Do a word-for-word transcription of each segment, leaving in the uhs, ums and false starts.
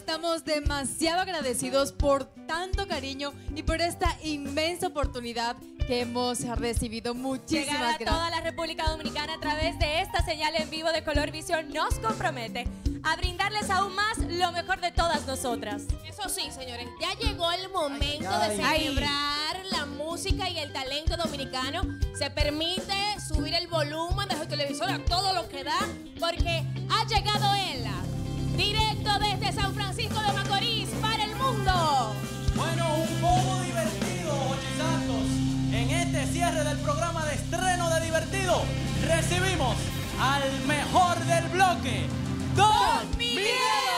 estamos demasiado agradecidos por tanto cariño y por esta inmensa oportunidad que hemos recibido. Muchísimas Llegar a gracias. toda la República Dominicana a través de esta señal en vivo de Color Visión nos compromete a brindarles aún más lo mejor de todas nosotras. Eso sí, señores, ya llegó el momento Ay, de ay. celebrar la música y el talento dominicano. Se permite subir el volumen de su televisor a todo lo que da, porque ha llegado él, directo desde San Francisco de Macorís para el mundo. Bueno, un poco divertido, Jochi Santos. En este cierre del programa de estreno de Divertido, recibimos al mejor del bloque, Don Miguel.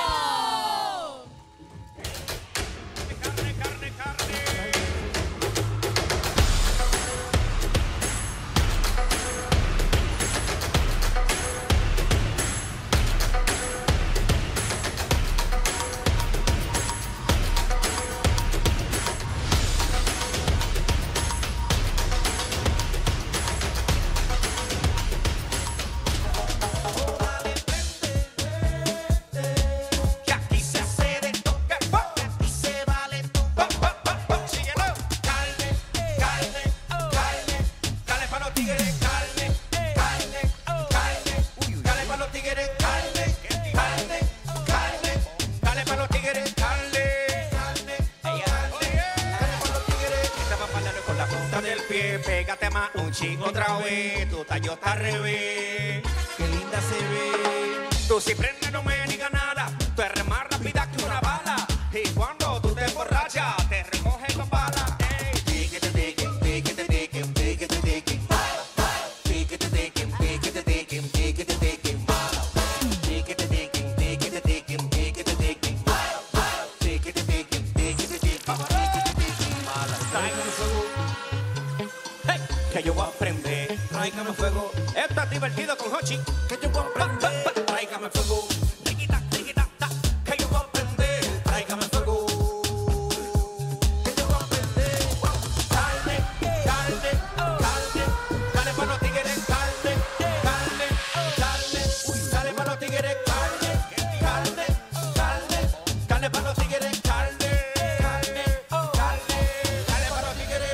Carne, carne, carne. Que aquí se hace de toque, aquí se vale todo. Síguelo. Carne, carne, carne, carne para los tigres, carne, carne, carne, carne para los tigres, carne, carne, carne, carne para los tigres, carne, carne, carne, carne para los tigres. Esta va para darle con la punta del pie, pégate más un chico otra vez, tu tallo está al revés, qué linda se ve. Tú si prende no me digas nada, tú eres más rápida que una bala. Y cuando tú te borrachas, te recoges con bala. Piquete, piquete, piquete, piquete, piquete, piquete, piquete, piquete, piquete, piquete, piquete, piquete, mala. Piquete, piquete, piquete, piquete, piquete, piquete, mala. Piquete, piquete, piquete, piquete, piquete, mala. Tráigame fuego, hey, que yo voy a aprender. Tráigame fuego, esto es divertido con Jochi. Que yo voy a aprender. Tráigame fuego, tiquita, tiquita, ta, que yo voy a aprender. Tráigame fuego, que yo voy a aprender. Carne, carne, carne, carne para los tigres, carne, carne, carne, carne para los tigres, carne, carne, carne, carne para los tigres, carne, carne, carne, carne para los tigres.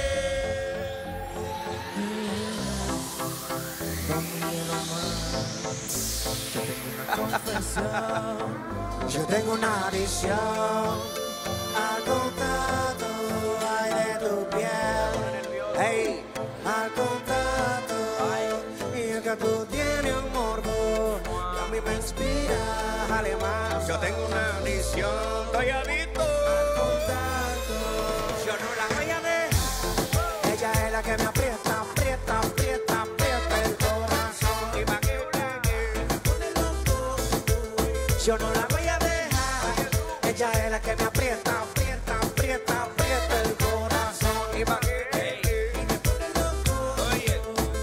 Yo tengo una visión al contacto ay, de tu piel, hey, al contacto ay, y el que tú tienes un morbo que a mí me inspira, jale más. Yo tengo una visión, estoy adicto. Al contacto, yo no la voy a dejar, ella es la que me aprieta, aprieta, aprieta, aprieta el corazón. Y pa' que Yo no la voy a dejar, ella es la que me aprieta, aprieta, aprieta, aprieta el corazón. y pa' que Oye,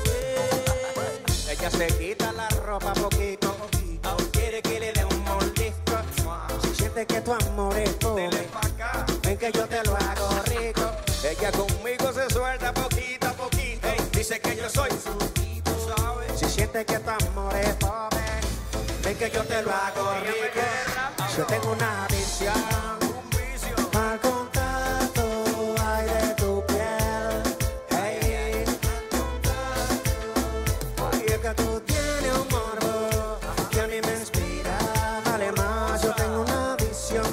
Ella se quita la ropa poquito, aún quiere que le dé un mordisco. Si sientes que tu amor es pobre, dele pa' acá. ven que yo te lo hago rico. Ella conmigo se suelta poquito a poquito. Ey, dice que yo soy su tipo, ¿sabes? Si sientes que tu amor es pobre, ven que yo te lo hago rico. Yo tengo una visión Un vicio. al contacto ay, de tu piel, hey, ay, es que tú tienes un morbo que a mí me inspira, dale más. Yo tengo una visión,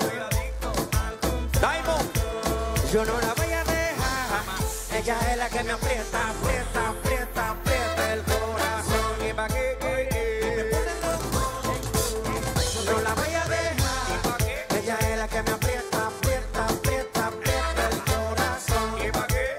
Diamond. yo no la voy a dejar, ella es la que me aprieta, aprieta, aprieta, aprieta el corazón. Y pa' que No la voy a dejar, ella es la que me aprieta, aprieta, aprieta, aprieta el corazón. y pa' que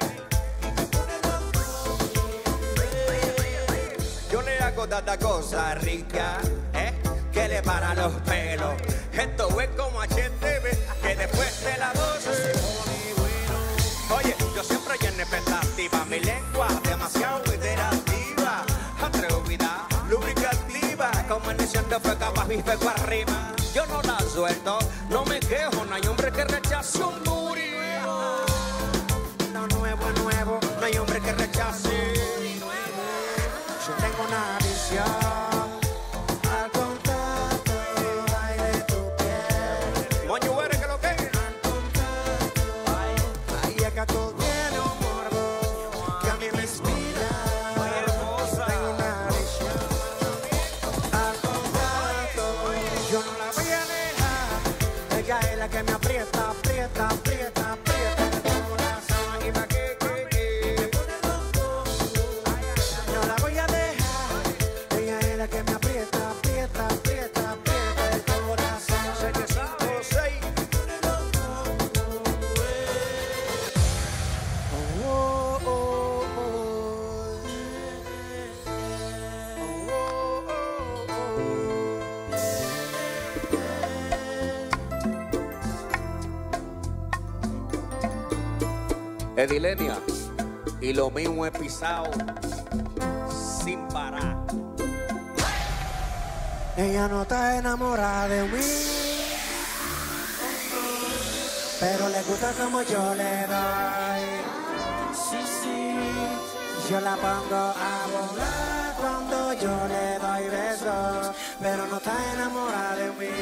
yo le hago tanta cosa rica, ¿eh? Que le para los pelos. Esto es como H T V, que después de la doce. Oye, yo siempre lleno de expectativa, mi lengua demasiado interactiva, atrevida, lubricativa, como iniciando fue capaz y fuego arriba. Yo no la suelto, no me quejo, no hay hombre que rechace un booty nuevo. Lo nuevo es nuevo, no hay hombre que rechace. Yo tengo una visión al contacto ay, de tu piel, aprieta, aprieta, aprieta el corazón. Y pa' que, que, que me pone loco. No la voy a dejar. Ella es la que me aprieta, aprieta, aprieta, aprieta el corazón. siete cinco seis. Oh, oh, oh, oh. Oh, oh, oh. Edilenia, y lo mismo he pisado sin parar. Ella no está enamorada de mí, pero le gusta como yo le doy. Sí, sí, yo la pongo a volar cuando yo le doy besos, pero no está enamorada de mí.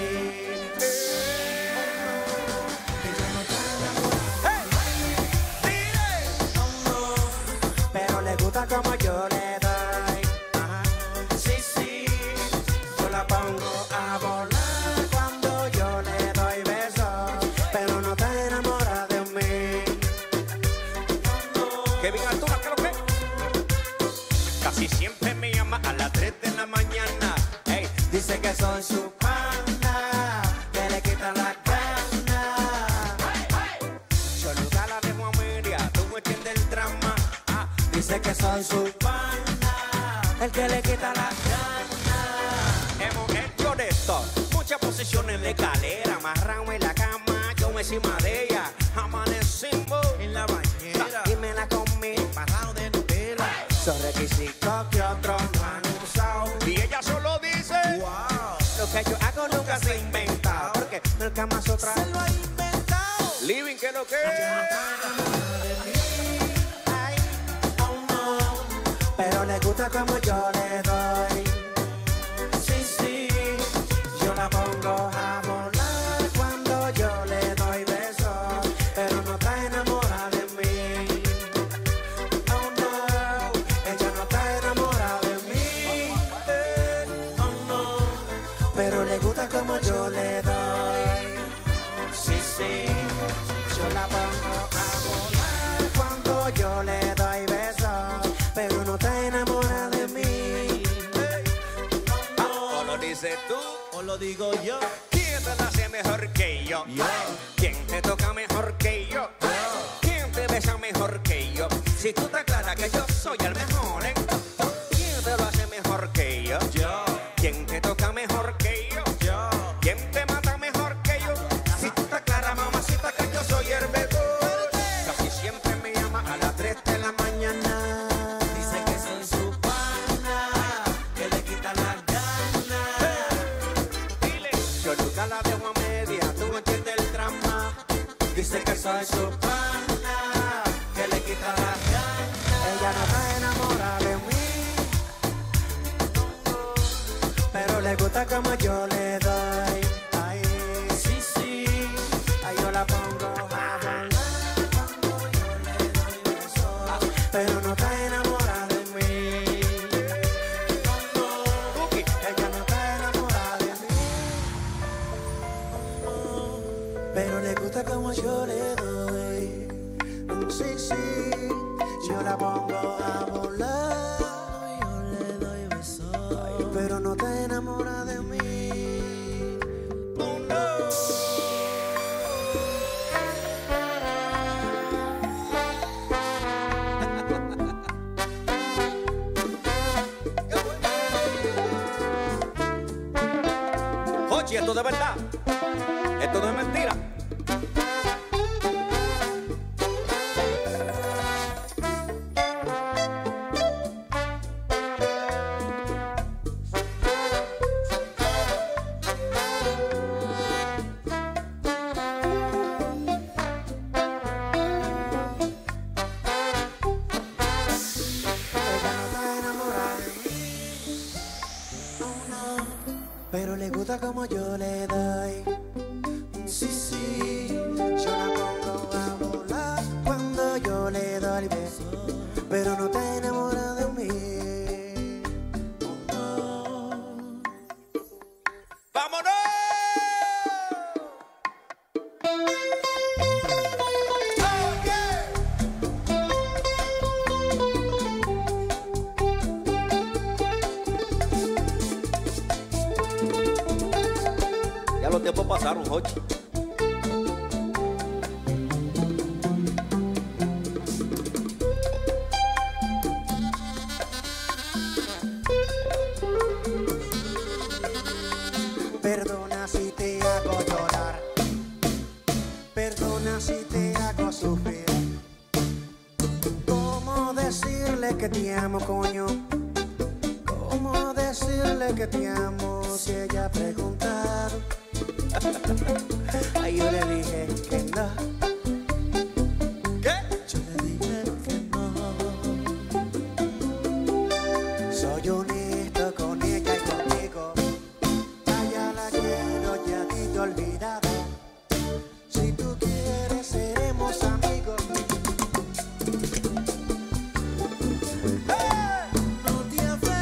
Ella no está enamorada de mí, pero le gusta como yo le doy. Ajá. Sí, sí, yo la pongo a volar cuando yo le doy besos, pero no está enamorada de mí. Kevin Altura, ¿qué es lo que? Casi siempre me llama a las tres de la mañana. Hey, Dice que soy su pana, que le quita la gana. yo nunca la dejo a media, tú me entiendes el drama. Ah, Dice que soy su pana, el que le quita la gana. hemos hecho de esto, muchas posiciones de escalera, amarrado en la cama, yo encima de ella, amanecimos en la bañera. Y me la comí, Parado de Nutella. son requisitos que otros no han usado. Y ella solo dice, Wow, lo que yo hago nunca se inventa, porque el Kama Sutra se lo ha inventado. living, ¿qué es lo que Ay, oh no, pero le gusta como yo le doy. Sí, sí, yo la pongo a volar cuando yo le doy besos, pero no está enamorada de mí. Oh no, ella no está enamorada de mí. Eh, oh no, pero le gusta como yo le doy. Sí, sí, yo la pongo a volar cuando yo le doy besos, pero no está enamorada de mí. o lo dices tú? O lo digo yo. ¿Quién te la hace mejor que yo? Yo. ¿Quién te toca mejor que yo? ¿Quién te besa mejor que yo? Si tú te aclaras que yo soy el mejor, ¿eh? ¿Quién te lo hace mejor que yo? Yo. ¿Quién te toca mejor que yo? Yo. ¿Quién te mata mejor que yo? Si tú te aclaras, mamacita, que yo soy el mejor. Casi siempre me llama a las tres de la mañana. Dice que soy su pana, que le quita las ganas. Dile, yo nunca la dejo a media, tú entiendes el drama. Dice que soy su pana, que le quita las ganas. Ella no está enamorada de mí, pero le gusta como yo le doy. Ay, sí, sí, ay, yo la pongo a volar cuando yo le doy besos, pero no está enamorada de mí. Cookie, Ella no está enamorada de mí, pero le gusta como yo le doy. Sí, sí, yo la pongo a volar, yo le doy besos, pero no está enamorada de mí. Oh, no. Oye, esto de verdad. Esto no es mentira. Ella no está enamorada de mí, oh, no, pero le gusta como yo le doy. Sí, sí, yo la pongo a volar cuando yo le doy besos, pero no está enamorada de mí. Oh, no. ¡Vámonos! los tiempos pasaron, Jochi. Perdona si te hago llorar, perdona si te hago sufrir. ¿Cómo decirle que te amo, coño? ¿Cómo decirle que te amo si ella ha preguntado? Ay, yo le dije que no. ¿Qué? Yo le dije que no. Soy honesto con ella y contigo. Ya la quiero, ya te he olvidado. Si tú quieres, seremos amigos. No te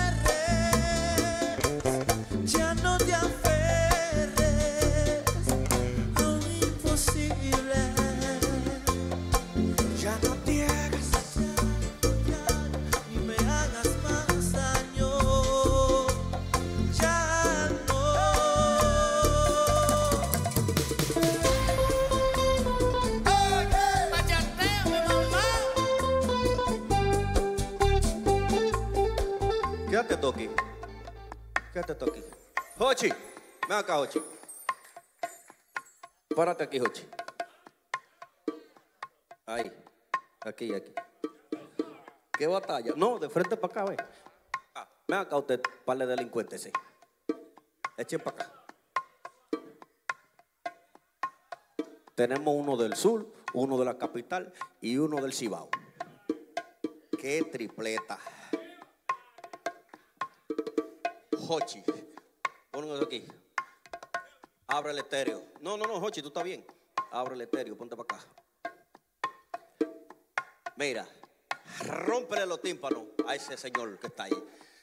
aferres, ya no te aferres a lo imposible. Ya no te hagas ni me hagas más daño. Ya no. Bachateo, mi mamá. Quédate tú aquí. Quédate tú aquí. Jochi, ven acá, Jochi. Párate aquí, Jochi. Ahí, aquí, aquí. ¿Qué batalla? No, de frente para acá, ve. Ah, ven acá usted, par de delincuentes, sí. Echen para acá. Tenemos uno del sur, uno de la capital y uno del Cibao. ¡Qué tripleta! Jochi, ponlo aquí. Abre el estéreo. No, no, no, Jochi, tú estás bien. Abre el estéreo, ponte para acá. Mira, rómpele los tímpanos a ese señor que está ahí.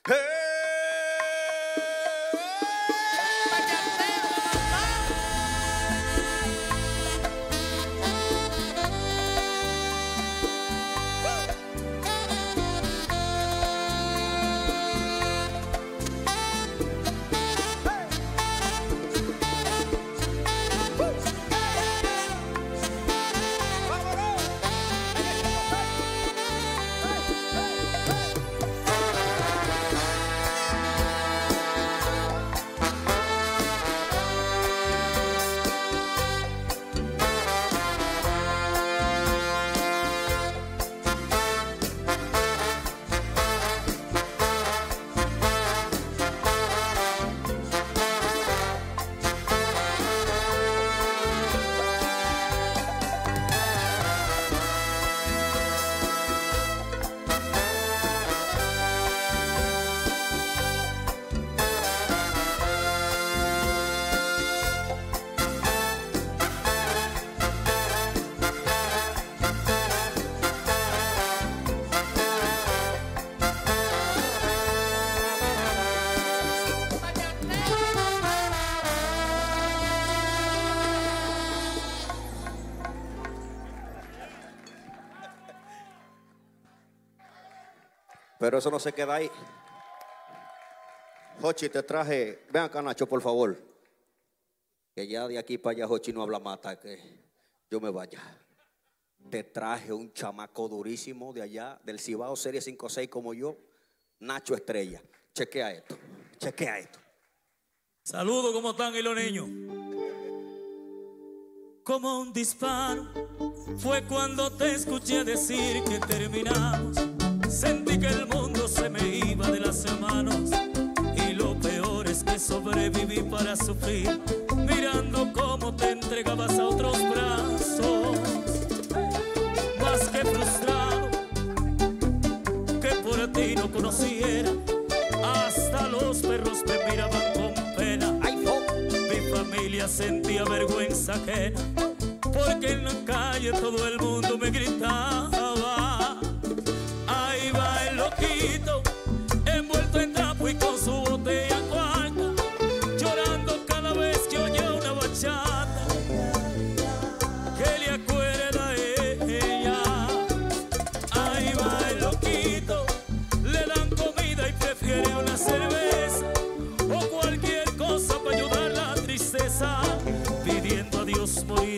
Pero eso no se queda ahí. Jochi, te traje. Ven acá, Nacho, por favor. Que ya de aquí para allá Jochi no habla más hasta que yo me vaya. Te traje un chamaco durísimo de allá, del Cibao Serie cinco seis como yo, Nacho Estrella. Chequea esto, chequea esto. Saludos, ¿cómo están y los niños? Como un disparo fue cuando te escuché decir que terminamos. Sentí que el mundo se me iba de las manos y lo peor es que sobreviví para sufrir, mirando cómo te entregabas a otros brazos. Más que frustrado que por ti no conociera, hasta los perros me miraban con pena. Mi familia sentía vergüenza ajena, porque en la calle todo el mundo me gritaba. Ahí va el loquito, envuelto en trapo y con su botella cuarta, llorando cada vez que oye una bachata que le acuerda a ella. Ahí va el loquito, le dan comida y prefiere una cerveza o cualquier cosa para ayudar la tristeza.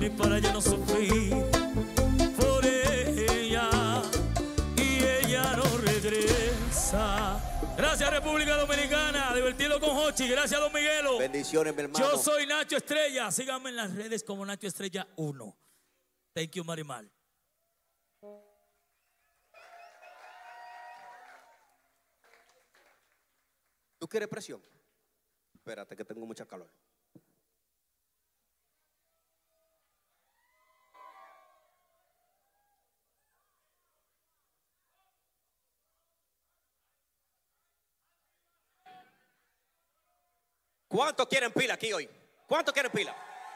para ya no sufrir por ella y ella no regresa. Gracias República Dominicana, divertido con Jochi. Gracias Don Miguelo. Bendiciones, mi hermano. Yo soy Nacho Estrella. Síganme en las redes como Nacho Estrella uno. Thank you, Marimal. ¿Tú quieres presión? Espérate que tengo mucha calor. ¿Cuántos quieren pila aquí hoy? ¿Cuántos quieren pila?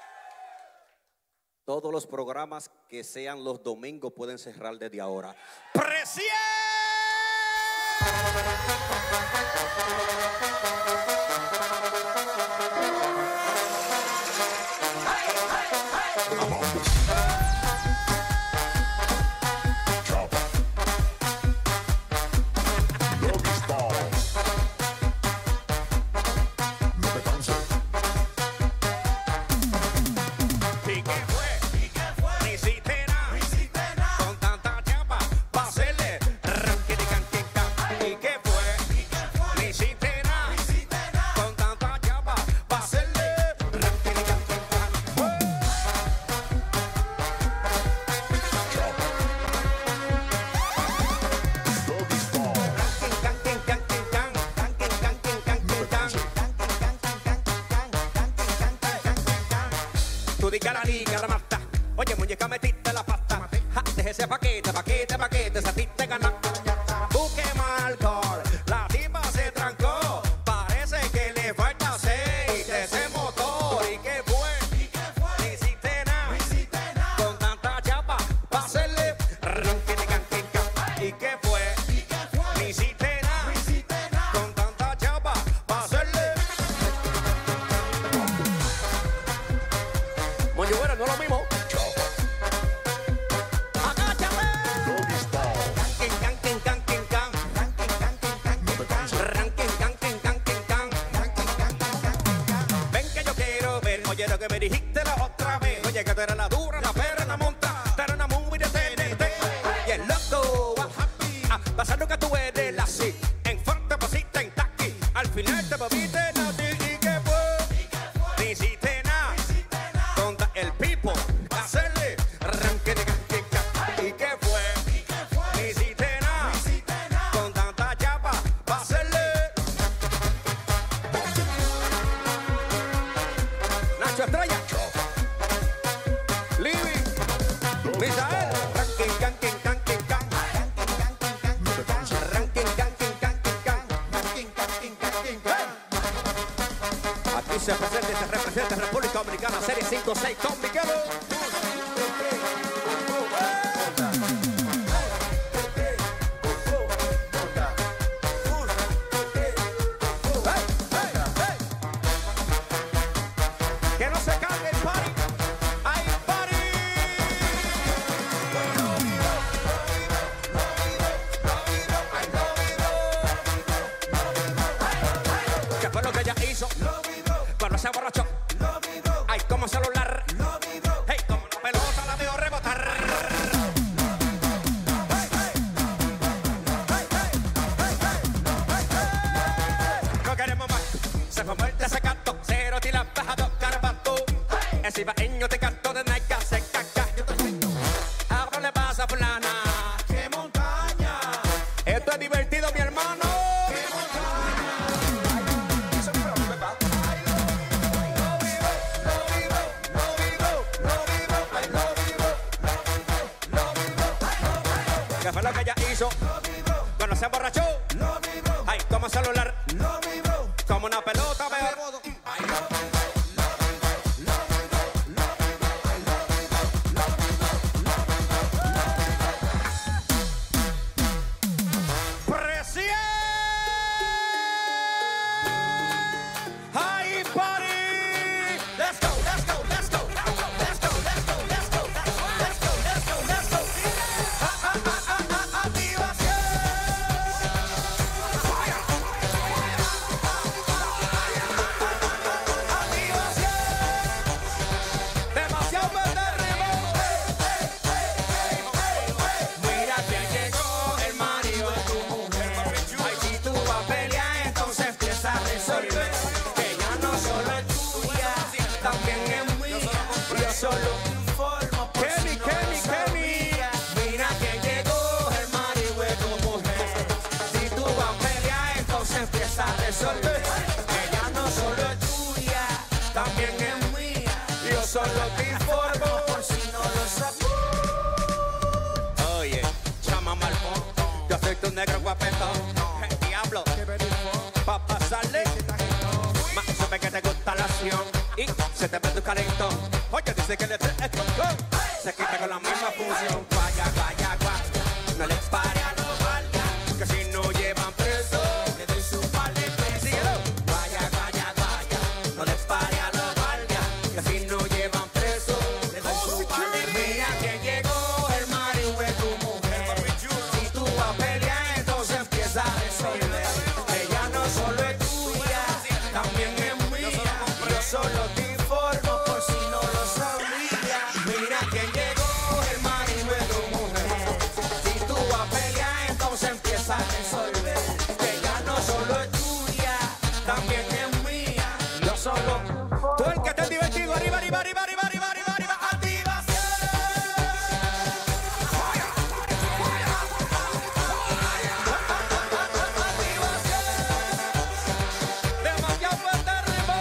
Todos los programas que sean los domingos pueden cerrar desde ahora. ¡Presión! Oye, muñeca, metiste la pasta. Ja, deje ese paquete, paquete, paquete. Se a ti te gana. Busque más alcohol. La tipa se trancó. Parece que le falta aceite ese motor. ¿Y qué fue? ¿Y qué fue? No hiciste nada. No hiciste nada. Con tanta chapa pa' hacerle ronquinicanquinca. ¿Y qué fue? ¿Y qué fue? No hiciste nada. No hiciste nada. Con tanta chapa pa' hacerle. Moño, bueno, no es lo mismo. Que me dijiste la otra vez, oye, que tú eres la dura, la perra, la monta, tú eres una movie de T N T. Y el loco, ah, pasando que tú eres la sí, en fuerte pasita en taqui, al final te moviste la ti. ¿Y qué fue? Ni hiciste nada, contra el pipo, hacerle arranque de canqueca. ¿Y qué fue? Ni hiciste nada, con tanta chapa, pa' hacerle. Nacho Estrella, Libby, Misael, ranking, ranking, ranking, ranking, ranking, ranking, ranking. Aquí se presenta y se representa República Dominicana, Serie cinco seis con Miguelo. Que no se cargue el party. ¡Hay party! ¿Qué fue lo que ella hizo? Cuando se borrachó. Ay, como celular. Hey, como una pelota la veo rebotar. No queremos más. Se fue muerte, se cantó. Cero tira bajado, carabato. Ese ibaeño te cantó de Nike, se caca. Ahora le pasa a fulana. ¡Qué montaña! Esto es divertido, mi hermano. ¡Qué montaña! Eso es mi problema. Lo vivo, lo vivo, lo vivo, lo vivo, ay, lo vivo, lo vivo. ¿Qué fue lo que ella hizo? Cuando se emborrachó. Ay, como celular. Como una pelota, veo. Ay, lo pasión y se te ve tu calentón. Oye, dice que le trae se quita con la misma función. Guaya, guaya, guaya, no le pare a los guardias, que si no llevan preso, le doy su par de pesos. Síguelo. Guaya, guaya, guaya, no le pare a los guardias, que si no llevan preso, le doy su par de pesos. Mira que llegó el marido de tu mujer. Si tú vas a pelear, entonces empieza a resolver. Ella no solo es tuya, también es mía. Yo solo te informo por si no lo sabía. Mira que llegó el marido de tu mujer. Si tú vas a pelear, entonces empieza a resolver. Ella no solo es tuya, también es mía. Yo solo. Tú el que esté divertido, arriba, arriba, arriba, arriba, arriba, arriba, arriba, activación. Demasiado fuerte el ritmo.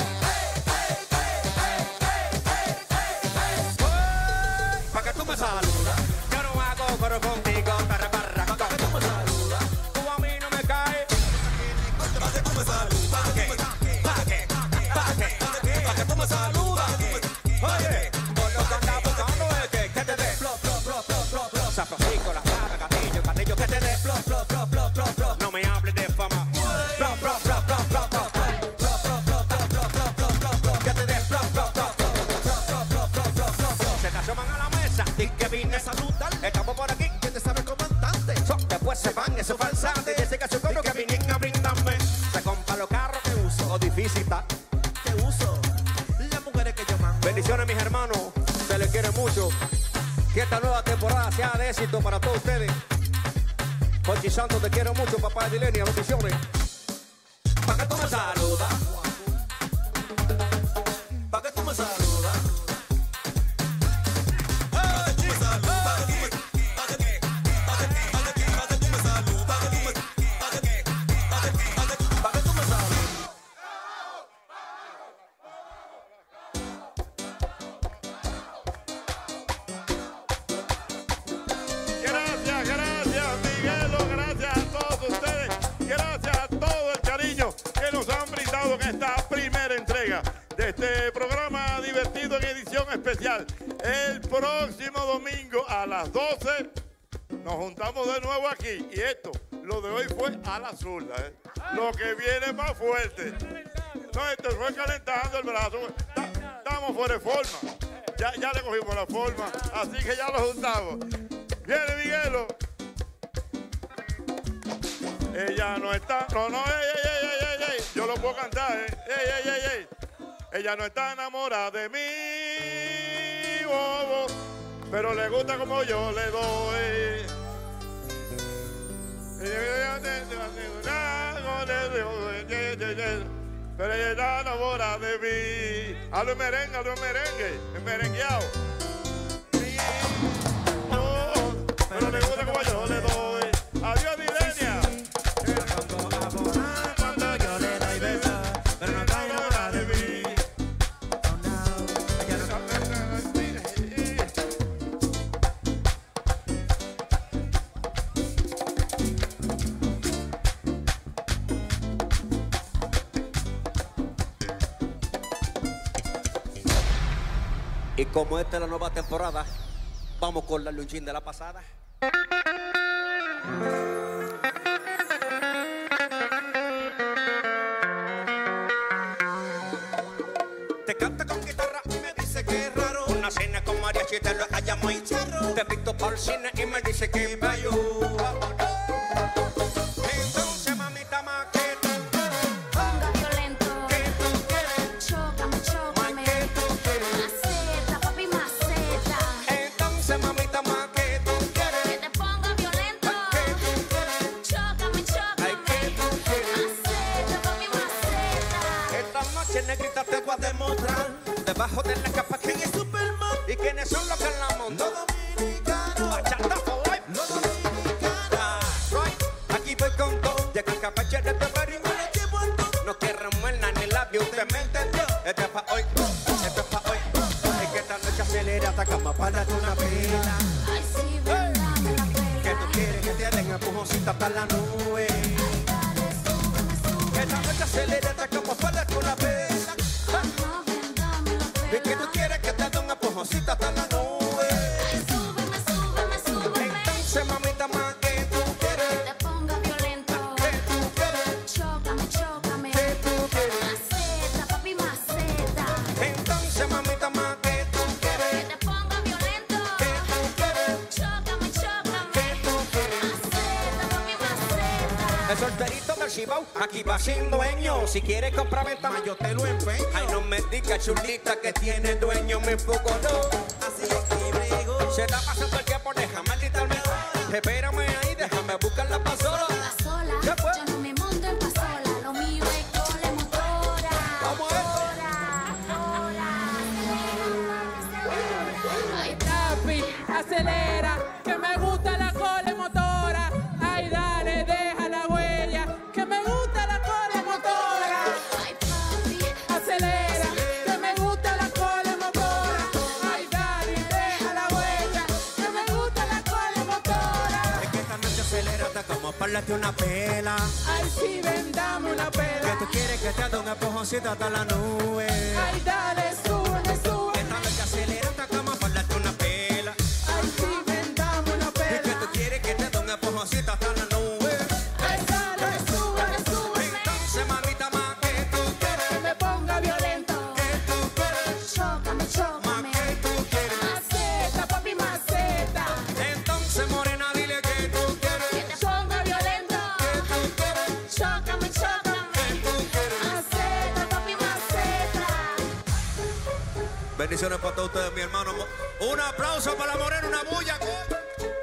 Pa' que tú me saludas. Yo no hago coro contigo, perra, perra, pa' que tú me saludas. Tú a mí no me caes. Pa' que tú me saludas. Pa' que, pa' que, pa' que, pa' que tú me saludas. Oye, por lo que andas buscando es que, que te dé flop, flop, flop, flop, flop, flop. Saprosico, la plaga, gatillo, gatillo, que te dé flop, flop, flop, flop, flop, flop. No me hables de fama. Flop, flop, flop, flop, flop, flop, flop. Flop, flop, flop, flop, flop, flop, flop, flop, flop. Que te dé flop, flop, flop, flop, flop, flop, flop, flop, flop, flop, flop. Se te asoman a la mesa, di que vine a saludar. Estamos por aquí, que te sabe comandante. So, después se van esos falsantes. Dice que su coro que vinieron a brindarme. Se compra los carros que uso, o difícil está. Que uso, las mujeres que yo mando. Bendiciones, mis hermanos, se les quiere mucho. Que esta nueva temporada sea de éxito para todos ustedes. Jochi Santos, te quiero mucho, papá de Dilenia, bendiciones. Pa' que tú me saludas. Pa' que tú me saludas. Gracias, gracias, Miguelo, gracias a todos ustedes, gracias a todo el cariño que nos han brindado en esta primera entrega de este programa divertido en edición especial. El próximo domingo a las doce nos juntamos de nuevo aquí y esto, lo de hoy fue a la zurda, ¿eh? Lo que viene más fuerte. No, esto fue calentando el brazo. Ta- Estamos fuera de forma. Ya, ya le cogimos la forma, así que ya lo juntamos. Viene Miguelo. Ella no está. No, no, ey, ey, ey, ey, ey, ey. Yo lo puedo cantar, ¿eh? Ey, ey, ey, ey. Ella no está enamorada de mí, bobo, pero le gusta como yo le doy. Pero ella está enamorada de mí. Hazlo en merengue, hazlo en merengue, en merengueado. Pero le gusta como yo le doy. Adiós, Dilenia. Cuando yo le doy besos, pero no está enamorada de mí. Y como esta es la nueva temporada, vamos con la luchín de la pasada. Te canta con guitarra y me dice que es raro. Una cena con mariachi te lo haya muy charro. Te invito para el cine y me dice que me ayuda. Entonces, mamita, más que tú Ponga violento, que tú quieres, chócame, chócame. más que tú quieres. Maceta, papi, maceta. Entonces, mamita, más que tú Que quieres, te ponga violento, más que tú quieres. chócame, Ay, chócame. que tú quieres. Maceta, papi, maceta. Esta noche, negrita, te voy a demostrar debajo de la capa quién es Superman y quiénes son los que la montan. Dominicano, bachata for life. No dominicano. Right, aquí voy con todo. De que capache de beber y me la llevo al todo. No quiero muerna ni labio, usted me entendió. Esto es pa' hoy, esto es pa' hoy. Y que esta noche acelera hasta cama para darte una pena. Ay, sí, verdad, me la Que pela. tú quieres que te den empujoncita hasta la nube. Ay, dale, súbeme, súbeme. Que esta noche acelera hasta cama para darte una pena. Ajá, ven que tú quieres que te dé un empujoncito hasta la nube. Ay, súbeme, súbeme, súbeme. Entonces, mamita, más que tú quieres. Que te ponga violento. ¿Qué tú quieres? Chócame, chócame. ¿Qué tú quieres? Maceta, papi, maceta. Entonces, mamita, más que tú Que quieres. te ponga violento. ¿Qué tú quieres? Chócame, chócame. ¿Qué tú quieres? Maceta, papi, maceta. El solterito del Cibao, aquí va sin dueño. Si quieres comprar venta más, yo te lo empeño. Ay, no me digas, chulita, que tiene dueño, me enfoco, no. Así es que brego. Se está pasando el tiempo, déjame quitarme. Espérame ahí, déjame buscar la pasola. Pasola, ¿Qué fue? yo no me monto en pasola. Lo mío es cole motora. Vamos a ver. Ay, Papi, acelera, que me gusta la cole motora. Ay, dale, deja la huella, que me gusta la cole motora. ay, papi. Acelera, que me gusta la cole motora. Ay, dale, deja la huella, que me gusta la cole motora. Es que esta noche acelérate como parlate una pela. Ay, sí, ven, dame una Que pela. tú quieres que te dé un empujoncito hasta la nube. Ay, dale, súbeme, súbeme. Esta noche acelérate como parlate una pela. Ay, sí, ven, dame una Y que pela. tú quieres que te dé un empujoncito hasta la nube. Ay, dale, súbeme, súbeme. Entonces, mamita, más que tú quieres. Que me ponga violento. Que tú quieres. Chócame, Más chócame. que tú quieres. Maceta, papi, maceta. Entonces, morena, dile que tú quieres. Ponga violento. Que tú quieres. Chócame, chócame. Que tú quieres. Maceta, papi, maceta. Bendiciones para todos ustedes, mi hermano. Un aplauso para la morena, una bulla.